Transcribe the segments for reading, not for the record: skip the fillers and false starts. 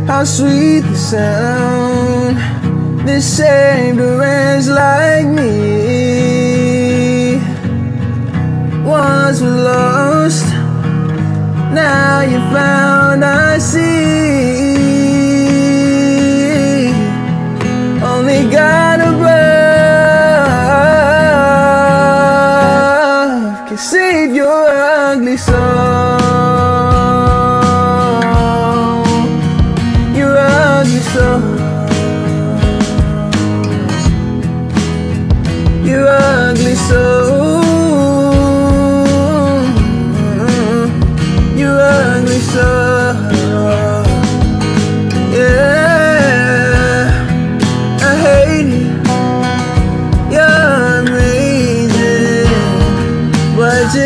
How sweet the sound that saved a wretch like me. Once was lost, now you found, I see. Only God above can save your ugly soul. Your ugly soul. Your ugly soul. Your ugly soul. Yeah, I hate it. You're amazing, but you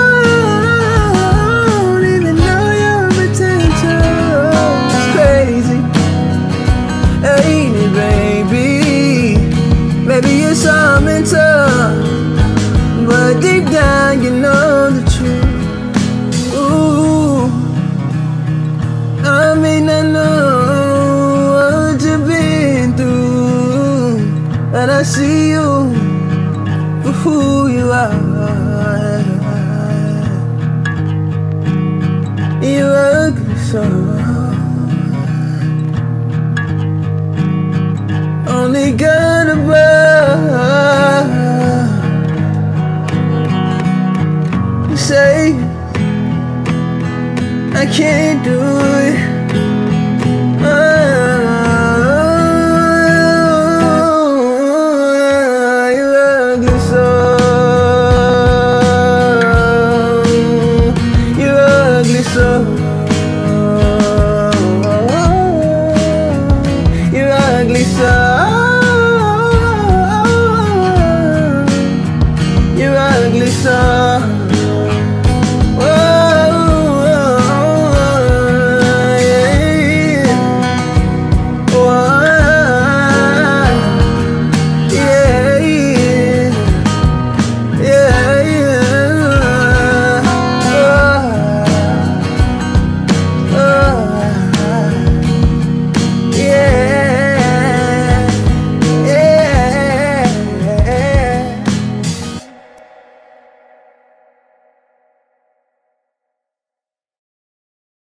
don't even know your potential. It's crazy, ain't it, baby? Maybe you're something tough, but deep down you know the truth. Ooh, I may not know what you've been through, but I see you for who you are. You're ugly soul.